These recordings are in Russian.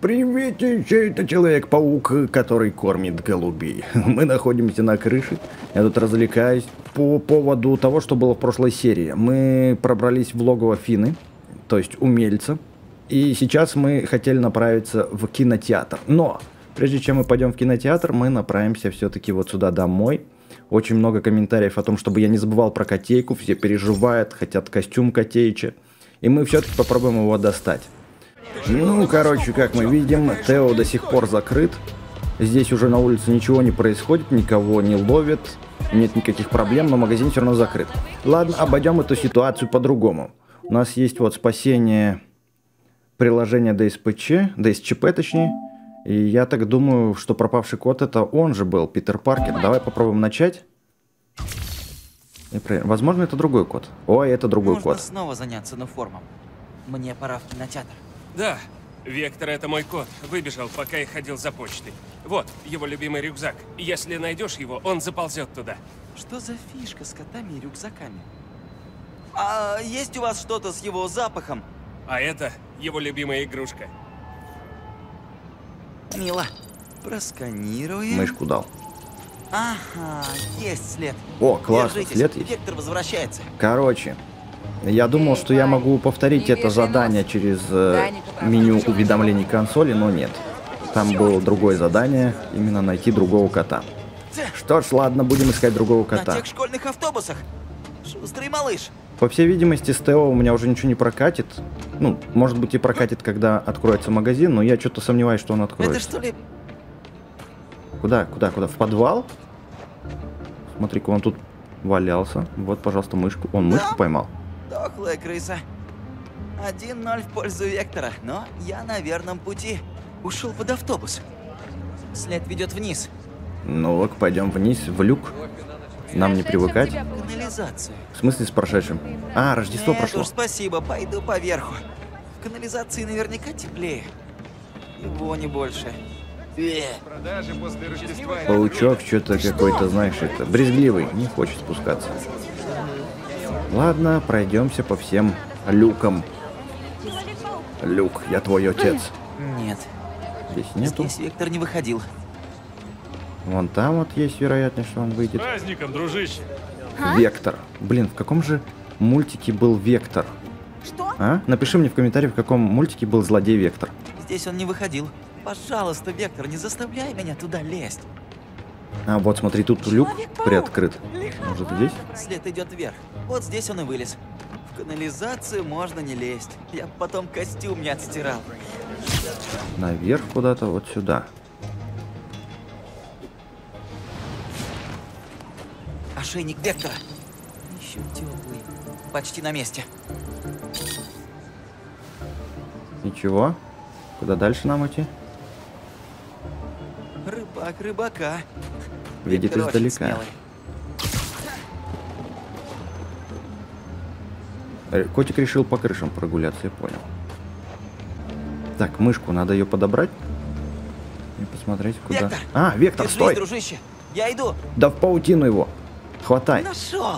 Приветище, это Человек-паук, который кормит голубей. Мы находимся на крыше. Я тут развлекаюсь по поводу того, что было в прошлой серии. Мы пробрались в логово Фины, то есть умельца. И сейчас мы хотели направиться в кинотеатр. Но прежде чем мы пойдем в кинотеатр, мы направимся все-таки вот сюда домой. Очень много комментариев о том, чтобы я не забывал про котейку. Все переживают, хотят костюм котеича. И мы все-таки попробуем его достать. Ну, короче, как мы видим, Тео до сих пор закрыт. Здесь уже на улице ничего не происходит, никого не ловят, нет никаких проблем, но магазин все равно закрыт. Ладно, обойдем эту ситуацию по-другому. У нас есть вот спасение приложения ДСЧП точнее. И я так думаю, что пропавший кот это он же был, Питер Паркер. Давай попробуем начать. Возможно, это другой кот. Ой, это другой кот. Нужно снова заняться ноформом. Мне пора в кинотеатр. Да, Вектор — это мой кот. Выбежал, пока я ходил за почтой. Вот, его любимый рюкзак. Если найдешь его, он заползет туда. Что за фишка с котами и рюкзаками? А есть у вас что-то с его запахом? А это его любимая игрушка. Мило. Просканируем. Мышку дал. Ага, есть след. О, классно, Держитесь, след есть. Вектор возвращается. Короче, я думал, что я могу повторить это задание через меню уведомлений консоли, но нет. Там было другое задание, именно найти другого кота. Что ж, ладно, будем искать другого кота. На тех школьных автобусах. Шустрый малыш. По всей видимости, с Тео у меня уже ничего не прокатит. Ну, может быть и прокатит, когда откроется магазин, но я что-то сомневаюсь, что он откроется. Это что ли? Куда? В подвал? Смотри-ка, он тут валялся. Вот, пожалуйста, мышку. Он мышку поймал. Дохлая крыса. 1-0 в пользу Вектора, но я на верном пути. Ушел под автобус. След ведет вниз. Ну-ка, пойдем вниз, в люк. Нам не привыкать. Канализацию. В смысле с прошедшим? А, Рождество Нет прошло. уж, спасибо, пойду поверху. В канализации наверняка теплее. И вони больше. Паучок что-то какой-то, знаешь, это брезгливый, не хочет спускаться. Ладно, пройдемся по всем люкам. Люк, я твой отец. Нет, Здесь нету. здесь Вектор не выходил. Вон там вот есть вероятность, что он выйдет. Праздником, дружище! Вектор. Блин, в каком же мультике был Вектор? Что? А? Напиши мне в комментариях, в каком мультике был злодей Вектор. Здесь он не выходил. Пожалуйста, Вектор, не заставляй меня туда лезть. А, вот смотри, тут люк Человек-паук. приоткрыт. Может, здесь? След идет вверх. Вот здесь он и вылез. В канализацию можно не лезть. Я потом костюм не отстирал. Наверх куда-то, вот сюда. Ошейник Вектора. Еще теплый. Почти на месте. Ничего. Куда дальше нам идти? Рыбак рыбака. Видит Вектор очень издалека. смелый. Котик решил по крышам прогуляться, я понял. Так, мышку, надо ее подобрать. И посмотреть, куда... Вектор! А, Вектор, Держись, стой! дружище. Я иду. Да в паутину его. Хватай. Нашел.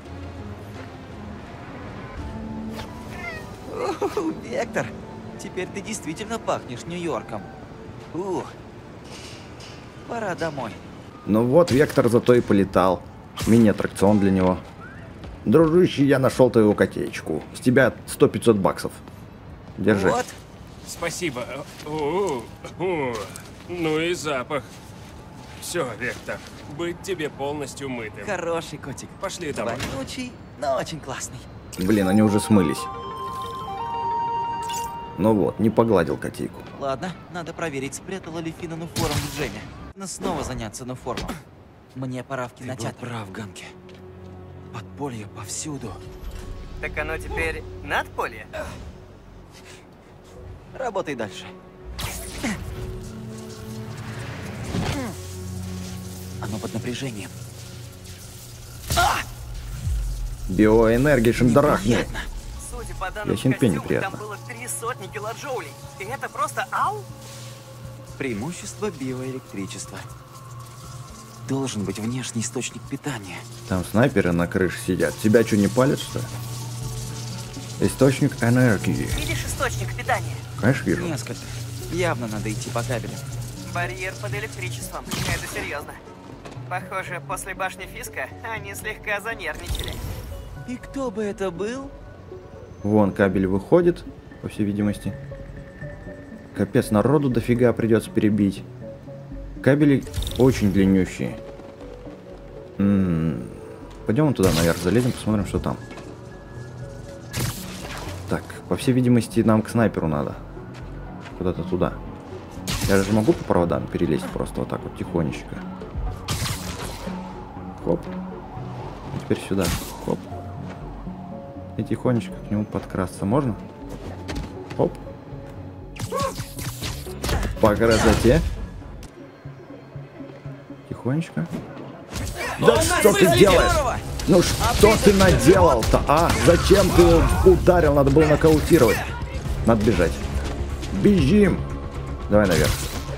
Вектор, теперь ты действительно пахнешь Нью-Йорком. Пора домой. Ну вот, Вектор зато и полетал. Мини-аттракцион для него. Дружище, я нашел твою котеечку. С тебя 100-500 баксов. Держи. Вот. Спасибо. Ну и запах. Все, Вектор, быть тебе полностью мытым. Хороший котик. Пошли домой. Вонючий, но очень классный. Блин, они уже смылись. Ну вот, не погладил котейку. Ладно, надо проверить, спрятала ли Фина ноформ в Джеме. Надо снова заняться ноформом. Мне пора в кинотеатр. Ты был прав, Ганки. Подполье повсюду. Так оно теперь надполье? Работай дальше. Оно под напряжением. Биоэнергия шандарахни. Неприятно. Судя по данным Ясен пень, костюма, неприятно. там было 300 килоджоулей. И это просто ау? Преимущество биоэлектричества. Должен быть внешний источник питания. Там снайперы на крыше сидят. Тебя что, не палят, что ли? Источник энергии. Видишь источник питания? Конечно, вижу. Несколько. Явно надо идти по кабелям. Барьер под электричеством. Это серьезно. Похоже, после башни Фиска они слегка занервничали. И кто бы это был? Вон кабель выходит, по всей видимости. Капец, народу дофига придется перебить. Кабели очень длиннющие. Пойдем туда наверх залезем, посмотрим, что там. Так, по всей видимости, нам к снайперу надо. Куда-то туда. Я же могу по проводам перелезть просто вот так вот тихонечко. Хоп. И теперь сюда. Хоп. И тихонечко к нему подкрасться можно? Хоп. По красоте. Тихонечко. Да что ты делаешь? Ну что ты наделал-то, а? Зачем ты ударил? Надо было нокаутировать. Надо бежать. Бежим. Давай наверх.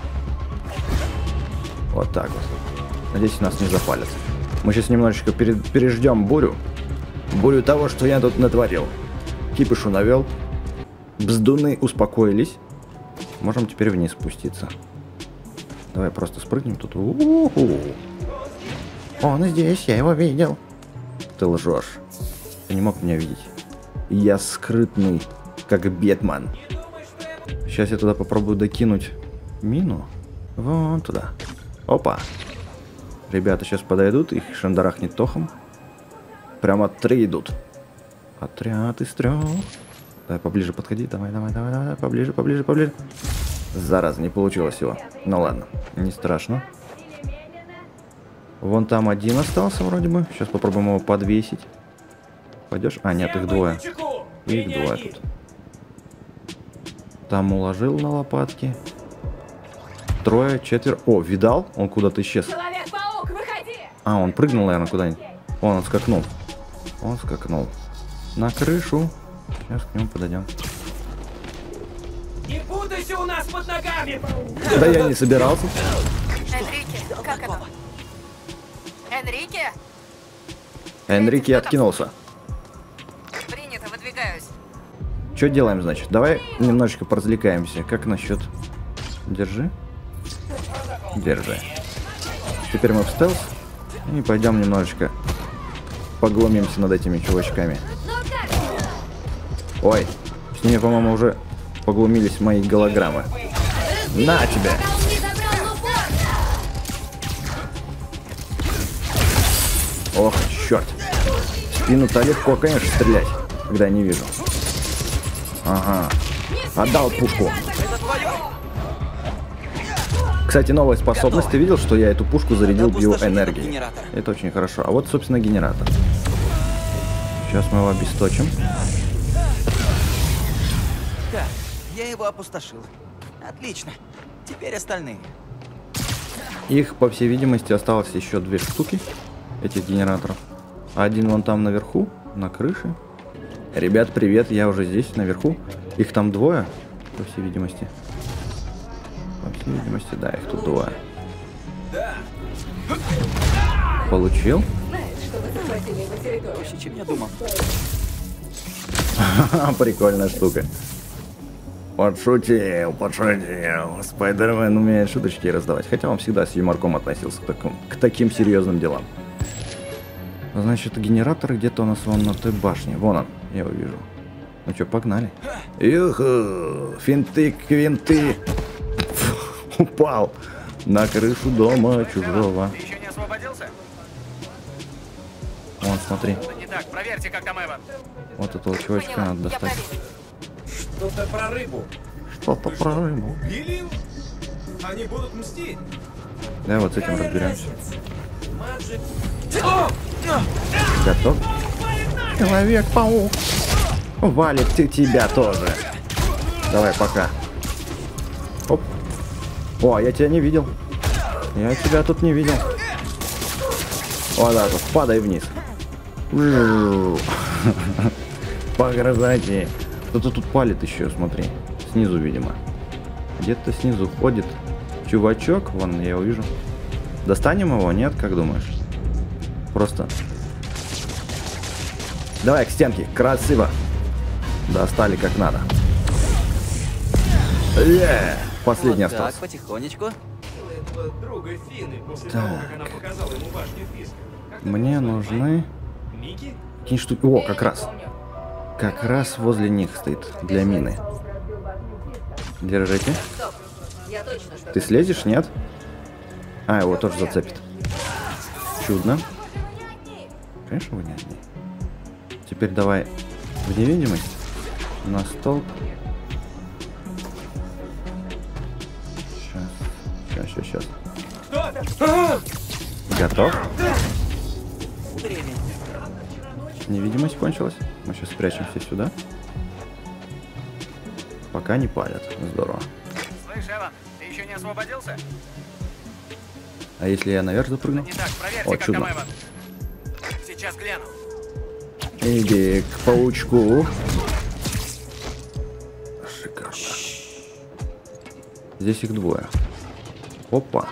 Вот так вот. Надеюсь, нас не запалят. Мы сейчас немножечко переждем бурю. Бурю того, что я тут натворил. Кипишу навел. Бздуны успокоились. Можем теперь вниз спуститься. Давай просто спрыгнем тут. Он здесь, я его видел. Ты лжешь. Ты не мог меня видеть. Я скрытный, как Бэтмен. Сейчас я туда попробую докинуть мину. Вон туда. Опа. Ребята сейчас подойдут, их шандарахнет тохом. Прямо 3 идут. Отряд из 3. Давай поближе подходи. Давай. Поближе. Зараза, не получилось его. Ну ладно, не страшно. Вон там один остался вроде бы. Сейчас попробуем его подвесить. Пойдешь? А, нет, их 2. Их 2 тут. Там уложил на лопатки. 3, 4. О, видал? Он куда-то исчез. Человек-паук, выходи! А, он прыгнул, наверное, куда-нибудь. Он скакнул. Он скакнул. На крышу. Сейчас к нему подойдем. Не путайся у нас под ногами! Да я не собирался. Энрике, как оно? Энрике? Энрике откинулся. Принято, выдвигаюсь. Что делаем, значит? Давай немножечко поразвлекаемся. Как насчет... Держи. Держи. Теперь мы в стелс. И пойдем немножечко поглумимся над этими чувачками. Ой, с ними, по-моему, уже поглумились мои голограммы. На тебя! Ох, черт. В спину-то легко, конечно, стрелять, когда я не вижу. Ага. Отдал пушку. Кстати, новая способность. Ты видел, что я эту пушку зарядил биоэнергией? Это очень хорошо. А вот, собственно, генератор. Сейчас мы его обесточим. Так, я его опустошил. Отлично. Теперь остальные. Их, по всей видимости, осталось еще 2 штуки. Этих генераторов. Один вон там наверху, на крыше. Ребят, привет, я уже здесь, наверху. Их там 2, по всей видимости. По всей видимости, да, их тут 2. Получил? Проще, чем я думал. Прикольная штука. Подшутил. Спайдермен умеет шуточки раздавать. Хотя он всегда с юморком относился к таким серьезным делам. Значит, генератор где-то у нас вон на той башне. Вон он, я его вижу. Ну что, погнали. Юху, финты, квинты. Упал на крышу дома чужого. Ты еще не освободился? Вон, смотри. Не так, проверьте, как там Эван. Вот этого чувачка надо достать. Что-то про рыбу. Что-то про рыбу. Или они будут мстить. Давай вот с этим разберемся. Готов? Человек-паук. Валит ты тебя тоже. Давай, пока. Оп. О, я тебя не видел. Я тебя тут не видел. Вот так вот, падай вниз. По красоте. Кто-то тут палит еще, смотри. Снизу, видимо. Где-то снизу ходит чувачок. Вон, я его вижу. Достанем его? Нет, как думаешь? Просто. Давай к стенке. Красиво. Достали как надо. Последний вот остался. так, потихонечку. Друга Фины после Так. того, как она показала ему башню Фиска. Как Мне нужны Микки? какие штуки. О, как раз. Как раз возле них стоит для мины. Держите. Ты слезешь, нет? А, его тоже зацепит. Чудно. Конечно, вы не одни. Теперь давай в невидимость. На стол. Сейчас. Готов? Невидимость кончилась. Мы сейчас спрячемся сюда. Пока не палят. Здорово. Слышь, Эван, ты еще не освободился? А если я наверх запрыгну? Не так, проверьте, О, как чудно. там Эван. Сейчас гляну. Иди к паучку. Шикарно. Здесь их двое. Опа.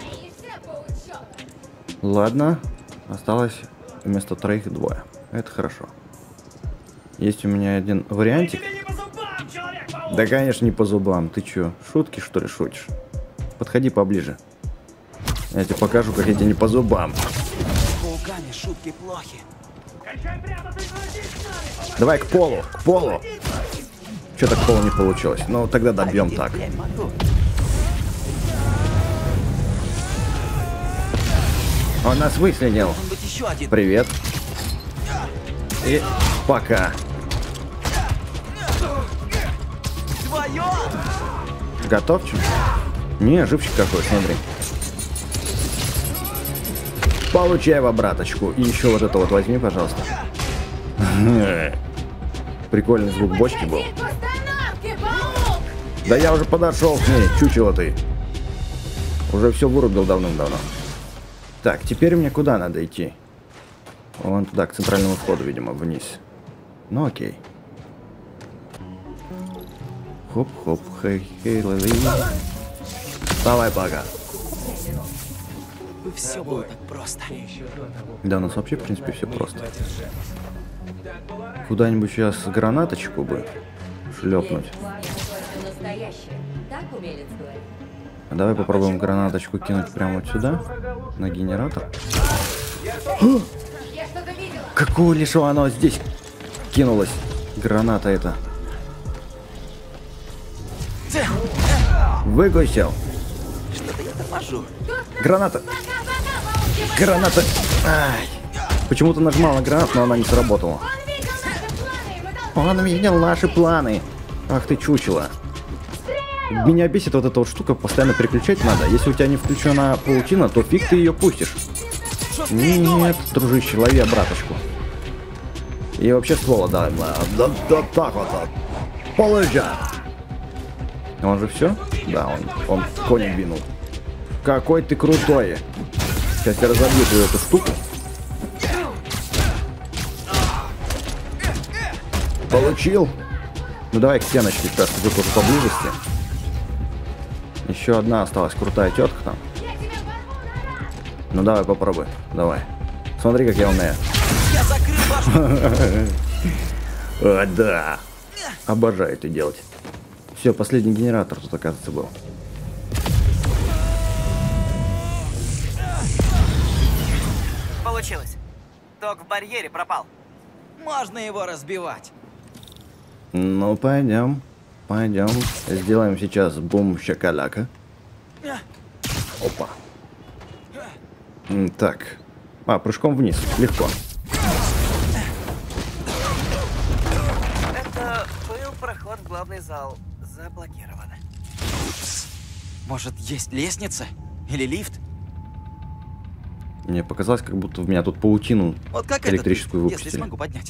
Ладно. Осталось вместо троих двое. Это хорошо. Есть у меня один вариантик. Тебе не по зубам, Человек-паук! Да, конечно, не по зубам. Ты чё, шутки, что ли, шутишь? Подходи поближе. Я тебе покажу, как я тебе не по зубам. С пауками шутки плохи. Кончай прятаться и ходить с нами! Давай к полу, к полу. Что-то к полу не получилось. Ну, тогда добьем так. Впрямь могу. Он нас выследил. Должен быть еще один. Привет. И пока. Твое! Готов, чё? Не, живчик какой, смотри. Получай в обраточку. И еще вот это вот возьми, пожалуйста. Прикольный звук бочки был. Да я уже подошел к ней, чучело ты. Уже все вырубил давным-давно. Так, теперь мне куда надо идти? Вон туда, к центральному входу, видимо, вниз. Ну окей. Хоп-хоп, хей-хей-лали. Давай, пока. Все было так просто. Да, у нас вообще, в принципе, все просто. Куда-нибудь сейчас гранаточку бы шлепнуть. А давай попробуем гранаточку кинуть прямо вот сюда, на генератор. Какого лишего оно здесь кинулось? Граната эта. Выкусил. Что-то я торможу. Граната. Граната. Ай. Почему-то нажимал на гранату, но она не сработала. Он видел наши планы. Ах ты чучело. Меня бесит вот эта вот штука, постоянно переключать надо. Если у тебя не включена паутина, то фиг ты ее пустишь. Нет, дружище, лови обраточку. И вообще ствола, да, так вот. Получай. Он же все? Да, он коня двинул. Какой ты крутой. Сейчас я разобью твою эту штуку. Получил. Ну давай к стеночке сейчас, тут уже поблизости. Еще одна осталась, крутая тетка там. Ну давай попробуй, давай. Смотри, как я умею. Я закрыл башню. А, да. Обожаю это делать. Все, последний генератор тут, оказывается, был. Получилось. Ток в барьере пропал. Можно его разбивать. Ну, пойдем. Пойдем. Сделаем сейчас бум-щакаляка. Опа. Так. А, прыжком вниз. Легко. Это был проход в главный зал. Заблокирован. Может, есть лестница? Или лифт? Мне показалось, как будто в меня тут паутину Вот как электрическую этот лифт, если выпустили. смогу поднять.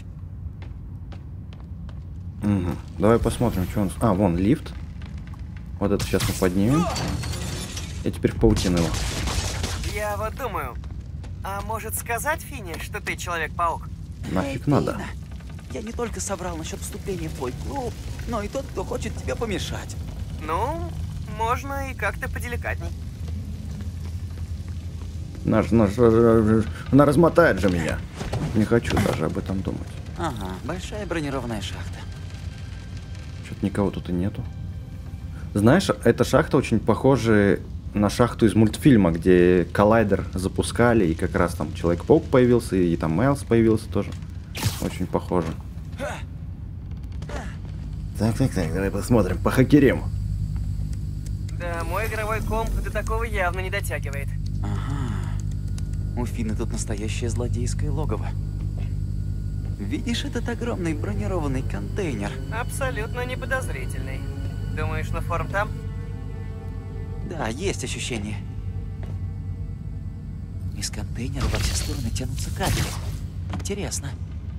Угу. Давай посмотрим, что он... А, вон лифт. Вот это сейчас мы поднимем. И теперь в паутину его. Я вот думаю, а может сказать Фине, что ты Человек-паук? Нафиг Эй, надо. Фина, я не только соврал насчет вступления в твой клуб, но и тот, кто хочет тебе помешать. Ну, можно и как-то поделикатней. Она размотает же меня. Не хочу даже об этом думать. Ага, большая бронированная шахта. Что-то никого тут и нету. Знаешь, эта шахта очень похожа на шахту из мультфильма, где коллайдер запускали, и как раз там Человек-паук появился, и там Майлз появился тоже. Очень похоже. Так, давай посмотрим, похакерим. Да, мой игровой комп до такого явно не дотягивает. Ага. У Фины тут настоящее злодейское логово. Видишь этот огромный бронированный контейнер? Абсолютно неподозрительный. Думаешь, на форум там? Да, есть ощущение. Из контейнера во все стороны тянутся кабели. Интересно.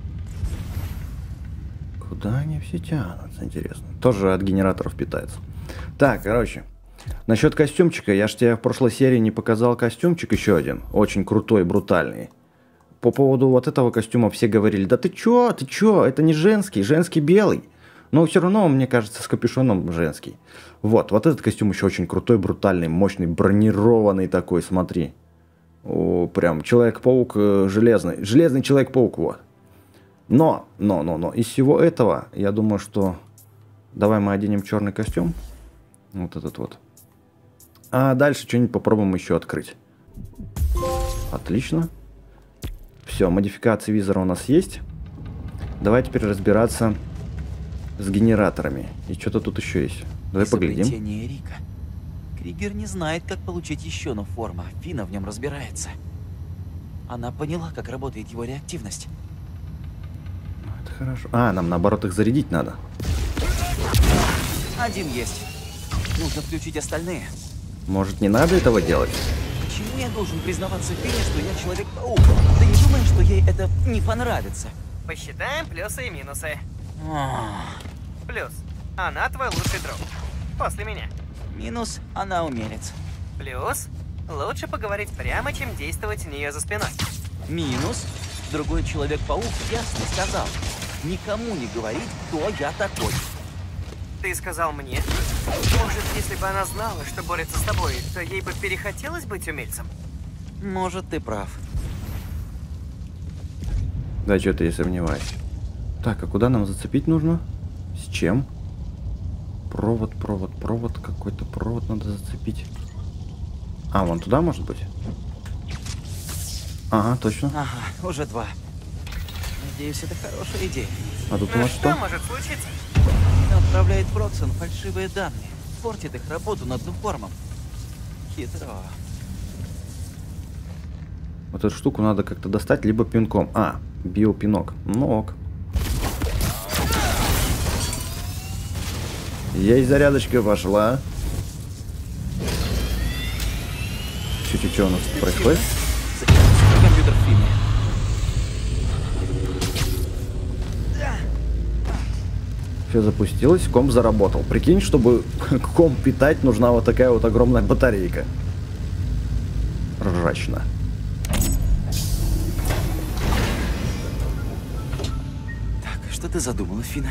Куда они все тянутся, интересно. Тоже от генераторов питается. Так, короче. Насчет костюмчика. Я ж тебе в прошлой серии не показал костюмчик еще один. Очень крутой, брутальный. По поводу вот этого костюма все говорили: да ты чё, это не женский, женский белый. Но все равно, он, мне кажется, с капюшоном женский. Вот этот костюм еще очень крутой, брутальный, мощный, бронированный такой, смотри. О, прям Человек-паук железный. Железный Человек-паук, вот. Но, из всего этого, я думаю, что... Давай мы оденем черный костюм. Вот этот вот. А дальше что-нибудь попробуем еще открыть. Отлично. Все, модификации визора у нас есть. Давай теперь разбираться с генераторами. И что-то тут еще есть. Давай поглядим. Изобретение Рика. Кригер не знает, как получить еще ноформа. Фина в нем разбирается. Она поняла, как работает его реактивность. Это хорошо. А, нам наоборот их зарядить надо. Один есть. Нужно включить остальные. Может, не надо этого делать? Почему я должен признаваться Фине, что я Человек-паук? Ты не думаешь, что ей это не понравится? Посчитаем плюсы и минусы. Ах. Плюс. Она твой лучший друг. После меня. Минус, она умелец. Плюс. Лучше поговорить прямо, чем действовать у нее за спиной. Минус, другой Человек-паук ясно сказал: никому не говорить, кто я такой. Ты сказал мне? Может, если бы она знала, что борется с тобой, то ей бы перехотелось быть умельцем? Может, ты прав. Да, что-то я сомневаюсь. Так, а куда нам зацепить нужно? С чем? Провод, какой-то провод надо зацепить. А, вон туда, может быть? Ага, точно. Ага, уже два. Надеюсь, это хорошая идея. А тут у Ну нас что что? может случиться? Она отправляет в Роксон фальшивые данные. Портит их работу над ноформом. Хитро. Вот эту штуку надо как-то достать, либо пинком. А, биопинок. Ну ок. Есть зарядочка пошла. Что у нас тут происходит? Компьютер Фины. Все запустилось, комп заработал. Прикинь, чтобы комп питать, нужна вот такая вот огромная батарейка. Ржачно. Так, что ты задумала, Фина?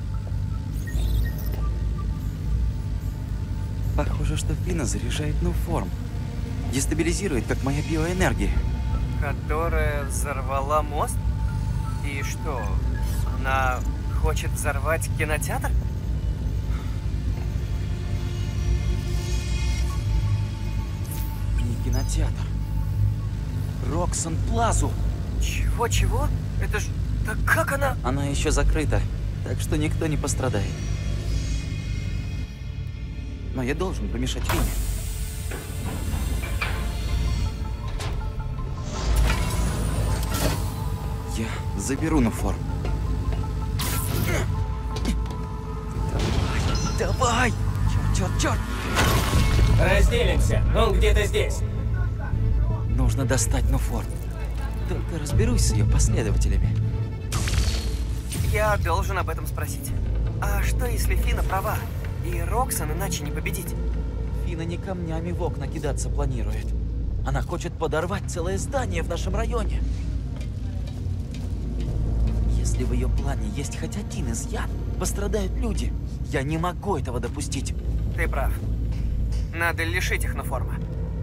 Похоже, что Фина заряжает ноформ. Дестабилизирует, как моя биоэнергия. Которая взорвала мост? И что, она хочет взорвать кинотеатр? Не кинотеатр. Роксон Плазу. Чего? Это ж... Так как она... Она еще закрыта, так что никто не пострадает. Но я должен помешать Фине. Я заберу ноформ. Давай! Черт! Разделимся. Он где-то здесь. Нужно достать ноформ. Только разберусь с ее последователями. Я должен об этом спросить. А что, если Фина права? И Роксон иначе не победить? Фина не камнями в окна кидаться планирует. Она хочет подорвать целое здание в нашем районе. Если в ее плане есть хоть один изъян, пострадают люди. Я не могу этого допустить. Ты прав. Надо лишить их ноформа.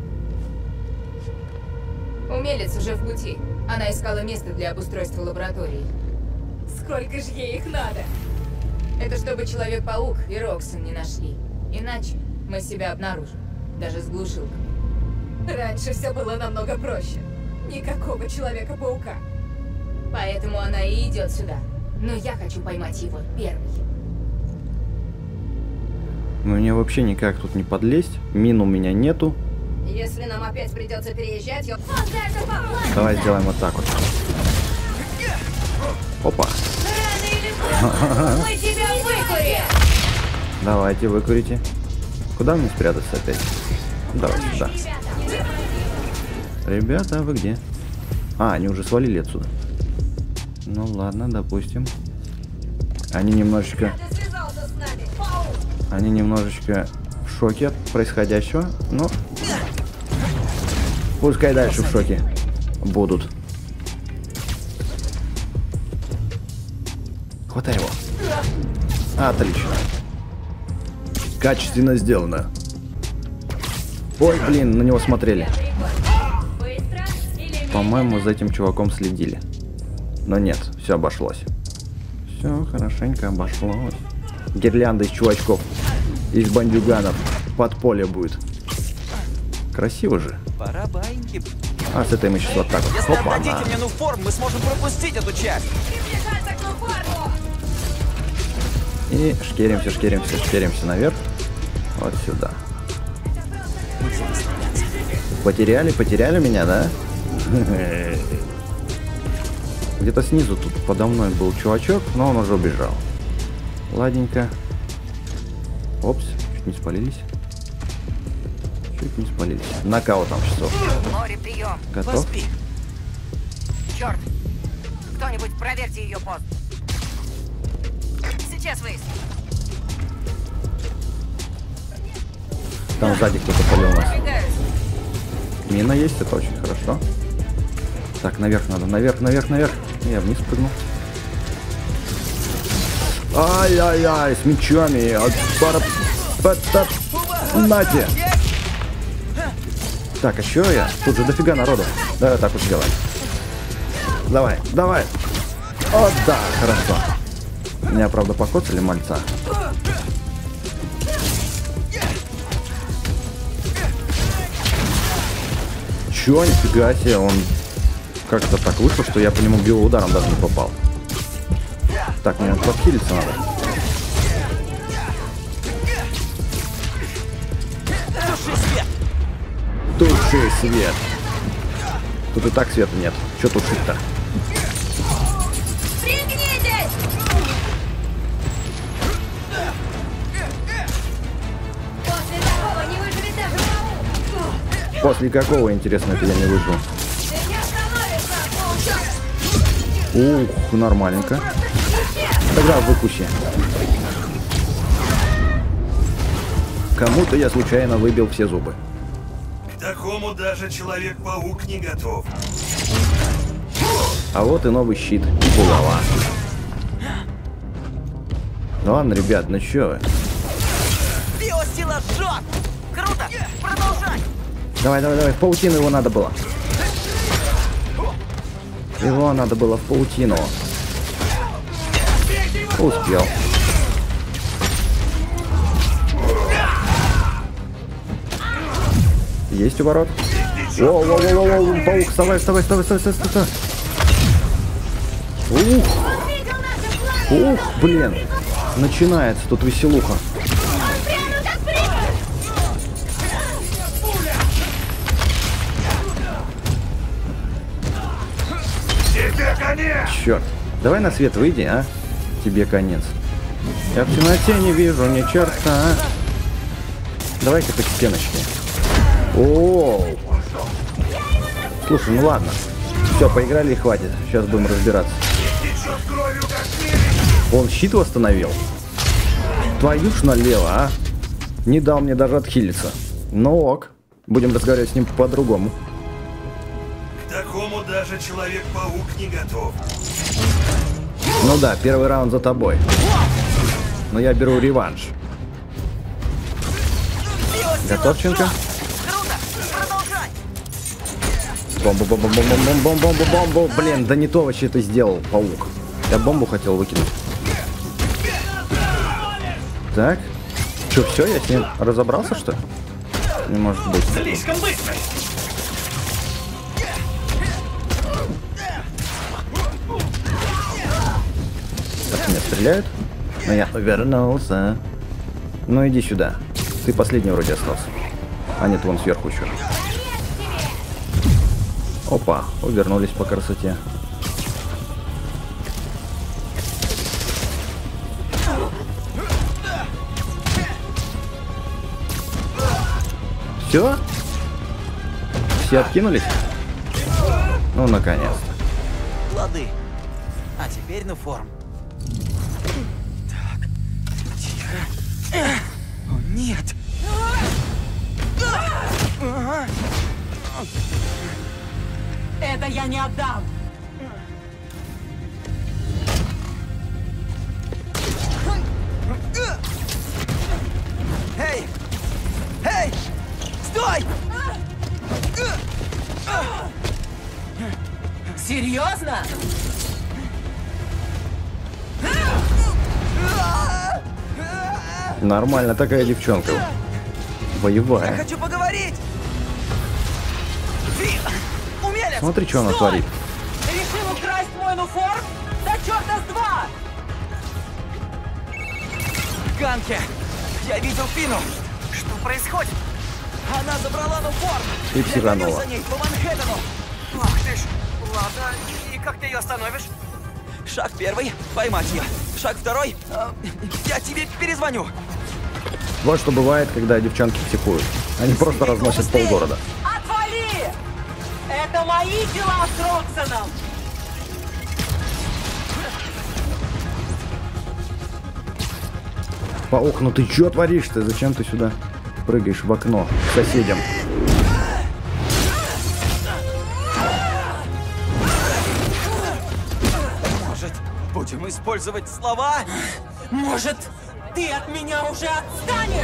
Умелец уже в пути. Она искала место для обустройства лаборатории. Сколько же ей их надо? Это чтобы Человек-паук и Роксон не нашли. Иначе мы себя обнаружим. Даже с глушилкой. Раньше все было намного проще. Никакого Человека-паука. Поэтому она и идет сюда. Но я хочу поймать его первый. Мне вообще никак тут не подлезть. Мин у меня нету. Если нам опять придется переезжать, Давай сделаем вот так вот. Опа. Мы тебя выкурим! Давайте, выкурите. Куда мне спрятаться опять? Давай сюда. Ребята, вы где? А, они уже свалили отсюда. Ну ладно, допустим. Они немножечко в шоке от происходящего. Но пускай дальше в шоке будут. Хватай его. Отлично. Качественно сделано. Ой, блин, на него смотрели. По-моему, за этим чуваком следили. Но нет, все обошлось. Все хорошенько обошлось. Гирлянда из чувачков, из бандюганов. Подполье будет. Красиво же. Пора баиньки. А с этой мы сейчас вот так вот. Если Опа, отдадите мне нуформ, мы сможем пропустить эту часть. И шкеримся наверх. Вот сюда. Потеряли меня, да? Где-то снизу тут подо мной был чувачок, но он уже убежал. Ладненько. Опс, чуть не спалились. Нокаутом часов. Море, прием. Готов? Поспи. Черт! Кто-нибудь проверьте ее пост. Сейчас выясним. Там сзади кто-то полил нас. Двигаюсь. Мина есть, это очень хорошо. Так, наверх надо, наверх. Я вниз прыгнул. Ай-яй-яй, с мечами. Нате. Так, а чё я? Тут же дофига народу. Давай так вот сделаем. Давай. О, да, хорошо. Меня, правда, покоцали мальца. Чё, нифига себе, он как-то так вышло, что я по нему бил ударом даже не попал. Так, мне подхилиться надо. Туши свет. Тут и так света нет. Чё тушить-то? После какого, интересно, это я не выжил? Ух, нормальненько. Тогда выкуси. Кому-то я случайно выбил все зубы. К такому даже Человек-паук не готов. А вот и новый щит. И булава. Ну ладно, ребят, ну чё вы? Биосила жжет! Круто! Продолжай! Давай, в паутину его надо было. Его надо было в паутину. Успел. Есть у ворот. Воу, паук, вставай. Ух, блин. Начинается тут веселуха. Черт. Давай на свет выйди, а? Тебе конец. Я в темноте не вижу ни черта, а? Давай-ка по стеночке. О, слушай, ну ладно. Все, поиграли и хватит. Сейчас будем разбираться. Он щит восстановил. Твою ж налево, а? Не дал мне даже отхилиться. Ну ок. Будем разговаривать с ним по-другому. К такому даже Человек-паук не готов. Ну да, первый раунд за тобой. Но я беру реванш. Готовченко? Бомбу. Блин, да не то вообще это сделал, паук. Я бомбу хотел выкинуть. Так. Че, все, я с ним разобрался, что ли? Не может быть. Слишком быстро! Так, меня стреляют. Но я вернулся. Ну иди сюда. Ты последний вроде остался. А нет, вон сверху еще. Опа, увернулись по красоте. Все? Все откинулись? Ну, наконец-то. Лады. А теперь на форм. Так. Тихо. О, нет. Это я не отдам! Эй! Эй! Стой! Серьезно? Нормально такая девчонка. Я Боевая. хочу поговорить! Ты! Умелец! Смотри, что она творит. Решил украсть мой нуформ? Да черта с два! Ганке! Я видел Фину! Что происходит? Она забрала нуформ! И Я психанула. гонюсь за ней по Манхэттену! Ах ты ж. Ладно, и как ты ее остановишь? Шаг первый — поймать ее. Шаг второй — я тебе перезвоню. Вот что бывает, когда девчонки психуют. Они просто разносят полгорода. Отвали! Это мои дела с Роксоном! Паук, ну ты чё творишь-то? Зачем ты сюда прыгаешь в окно к соседям? Может, будем использовать слова? Может, ты от меня уже отстанешь?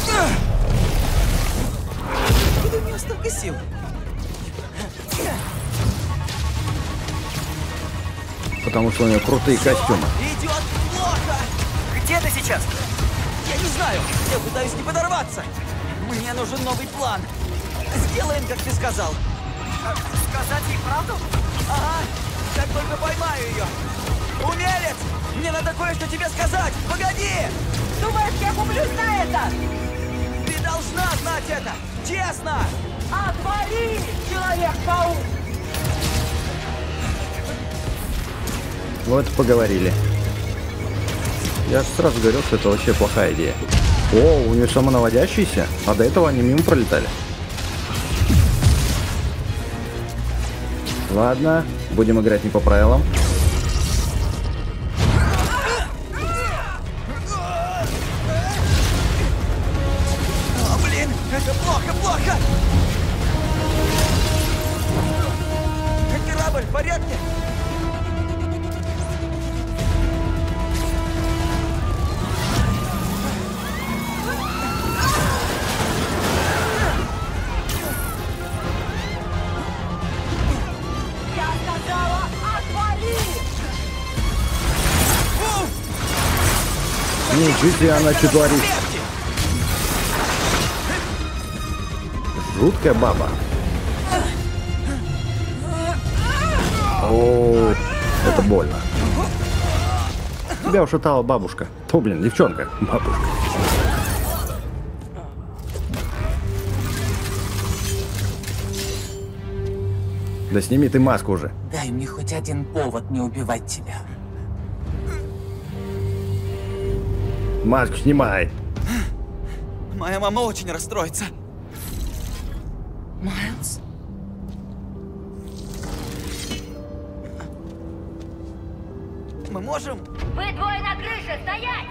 Откуда у нее столько сил? Потому что у нее крутые костюмы. Идет плохо! Где ты сейчас? Я не знаю, я пытаюсь не подорваться. Мне нужен новый план. Сделаем, как ты сказал. Сказать ей правду? Ага, как только поймаю ее. Умелец! Мне надо кое-что тебе сказать! Погоди! Думаешь, я куплюсь на это? Ты должна знать это! Честно! Отвали, Человек-паук! Вот поговорили. Я же сразу говорил, что это вообще плохая идея. О, у нее самонаводящийся, а до этого они мимо пролетали. Ладно, будем играть не по правилам. О, блин, это плохо, плохо! Корабль в порядке? Я сказала, отвали! Ничего себе, она что творит. Жуткая баба. О, это больно. Тебя ушатала бабушка. То, блин, девчонка. Бабушка. Да сними ты маску уже. Дай мне хоть один повод не убивать тебя. Маску снимай. Моя мама очень расстроится. Майлз? Мы можем... Вы двое на крыше, стоять!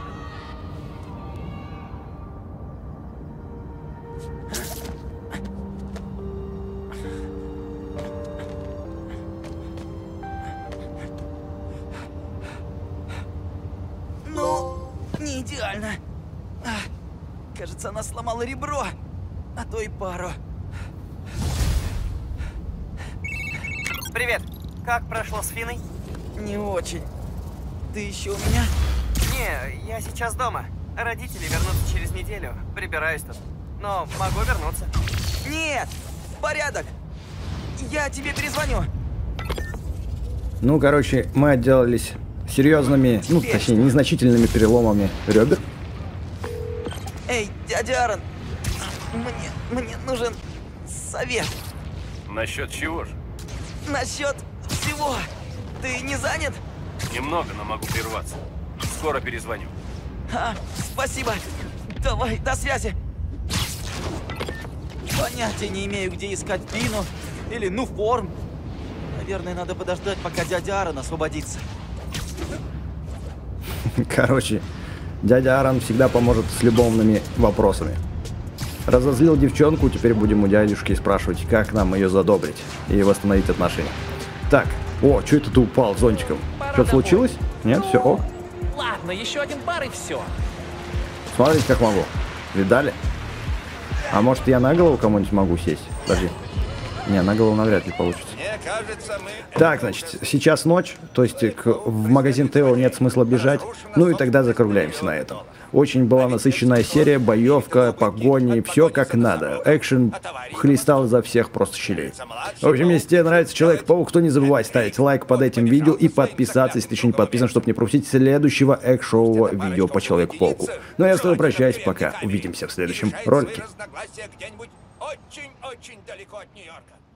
Ну, не идеально. Кажется, она сломала ребро, а то и пару. Привет. Как прошло с Финой? Не очень. Ты еще у меня? Не, я сейчас дома. Родители вернутся через неделю. Прибираюсь тут. Но могу вернуться. Нет! Порядок! Я тебе перезвоню. Ну, короче, мы отделались серьезными, ну, точнее, незначительными переломами ребер. Эй, дядя Аарон, мне нужен совет. Насчет чего же? Насчет всего. Ты не занят? Немного, но могу прерваться. Скоро перезвоню. Спасибо. Давай, до связи. Понятия не имею, где искать Пину или Нуформ. Наверное, надо подождать, пока дядя Аарон освободится. Короче, дядя Аарон всегда поможет с любовными вопросами. Разозлил девчонку, теперь будем у дядюшки спрашивать, как нам ее задобрить и восстановить отношения. Так, о, что это ты упал зонтиком? Что-то случилось? Нет, все ок. Ладно, еще один бар и все. Смотрите, как могу. Видали? А может, я на голову кому-нибудь могу сесть? Подожди. Не, на голову навряд ли получится. Так, значит, сейчас ночь, то есть в магазин Тео нет смысла бежать, ну и тогда закругляемся на этом. Очень была насыщенная серия, боевка, погони, все как надо. Экшен хлестал изо всех просто щелей. В общем, если тебе нравится Человек-паук, то не забывай ставить лайк под этим видео и подписаться, если ты еще не подписан, чтобы не пропустить следующего экшового видео по Человеку-пауку. Ну а я с тобой прощаюсь, пока. Увидимся в следующем ролике. Очень-очень далеко от Нью-Йорка.